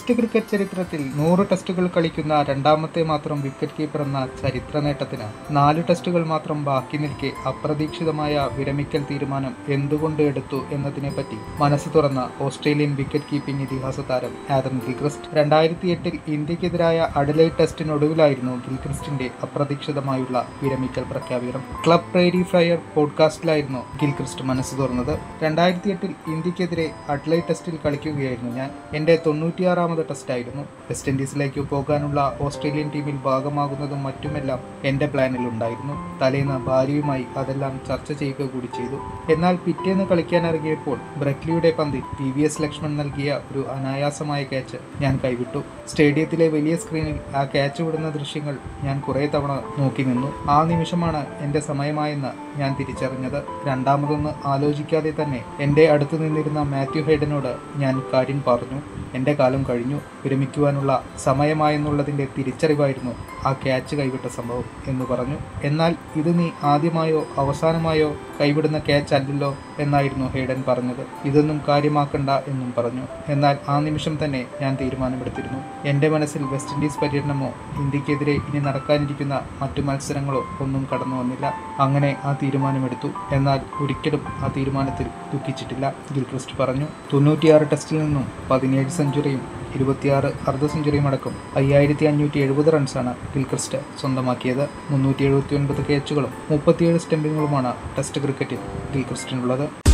Test cricket ചരിത്രത്തിൽ 100 ടെസ്റ്റുകൾ കളിക്കുന്ന രണ്ടാമത്തെ മാത്രം വിക്കറ്റ് കീപ്പർ എന്ന ചരിത്ര നേട്ടത്തിന് 4 ടെസ്റ്റുകൾ മാത്രം ബാക്കി നിൽക്കെ അപ്രതീക്ഷിതമായ വിരമിക്കൽ തീരുമാനം എന്തുകൊണ്ട് എടുത്തു എന്നതിനെപ്പറ്റി മനസ്സ് തുറന്ന ഓസ്ട്രേലിയൻ വിക്കറ്റ് കീപ്പിംഗ് ഇതിഹാസ താരം ആദം ഗിൽക്രിസ്റ്റ്. 2008 ഇന്ത്യക്കെതിരായ അഡലൈഡ് ടെസ്റ്റിനൊടുവിലായിരുന്നു ഗിൽക്രിസ്റ്റിന്റെ അപ്രതീക്ഷിതമായുള്ള വിരമിക്കൽ പ്രഖ്യാപനം. ക്ലബ് പ്രേരി ഫ്ലയർ പോഡ്കാസ്റ്റിലായിരുന്നു ഗിൽക്രിസ്റ്റ് മനസ്സ് തുറന്നത്. 2008 ഇന്ത്യക്കെതിരെ അഡലൈഡ് ടെസ്റ്റിൽ കളിക്കുകയായിരുന്നു ഞാൻ. എന്റെ 96ാമത് ടെസ്റ്റായിരുന്നു. വെസ്റ്റ് ഇൻഡീസിലേക്ക് പോകാനുള്ള ഓസ്ട്രേലിയൻ ടീമിൽ ഭാഗമാകുന്നതും മറ്റുമെല്ലാം എന്റെ പ്ലാനിലുണ്ടായിരുന്നു. തലേന്ന് ഭാര്യയുമായി അതെല്ലാം ചർച്ച ചെയ്യുക കൂടി ചെയ്തു. എന്നാൽ പിറ്റേന്ന് കളിക്കാനിറങ്ങിയപ്പോൾ ബ്രെക്ലിയുടെ പന്തിൽ VVS ലക്ഷ്മൺ നൽകിയ ഒരു അനായാസമായ ക്യാച്ച് ഞാൻ കൈവിട്ടു. സ്റ്റേഡിയത്തിലെ വലിയ സ്ക്രീനിൽ ആ ക്യാച്ച് വിടുന്ന ദൃശ്യങ്ങൾ ഞാൻ കുറേ തവണ നോക്കി നിന്നു. ആ നിമിഷമാണ് എന്റെ സമയമായെന്ന് ഞാൻ തിരിച്ചറിഞ്ഞത്. രണ്ടാമതൊന്ന് ആലോചിക്കാതെ തന്നെ എന്റെ അടുത്ത് നിന്നിരുന്ന മാത്യു ഹെയ്ഡനോട് ഞാൻ കാര്യം പറഞ്ഞു. എന്റെ കാലം കഴിഞ്ഞു, വിരമിക്കുവാനുള്ള സമയമായെന്നുള്ളതിന്റെ തിരിച്ചറിവായിരുന്നു ആ ക്യാച്ച് കൈവിട്ട സംഭവം എന്ന് പറഞ്ഞു. എന്നാൽ ഇത് നീ ആദ്യമായോ അവസാനമായോ കൈവിടുന്ന ക്യാച്ച് അല്ലല്ലോ എന്നായിരുന്നു ഹെയ്ഡൻ പറഞ്ഞത്. ഇതൊന്നും കാര്യമാക്കണ്ട എന്നും പറഞ്ഞു. എന്നാൽ ആ നിമിഷം തന്നെ ഞാൻ തീരുമാനമെടുത്തിരുന്നു. എന്റെ മനസ്സിൽ വെസ്റ്റ് ഇൻഡീസ് പര്യടനമോ ഇന്ത്യക്കെതിരെ ഇനി നടക്കാനിരിക്കുന്ന മറ്റു മത്സരങ്ങളോ ഒന്നും കടന്നു വന്നില്ല. അങ്ങനെ ആ തീരുമാനമെടുത്തു. എന്നാൽ ഒരിക്കലും ആ തീരുമാനത്തിൽ ദുഃഖിച്ചിട്ടില്ല, ഗിൽക്രിസ്റ്റ് പറഞ്ഞു. 96 ടെസ്റ്റിൽ നിന്നും 17 സെഞ്ചുറിയും 26 അർദ്ധ സെഞ്ചുറിയും അടക്കം 5570 റൺസാണ് ഗിൽക്രിസ്റ്റ് സ്വന്തമാക്കിയത്. 379 ക്യാച്ചുകളും 37 സ്റ്റംപിങ്ങുകളുമാണ് ടെസ്റ്റ് ക്രിക്കറ്റിൽ ഗിൽക്രിസ്റ്റിനുള്ളത്.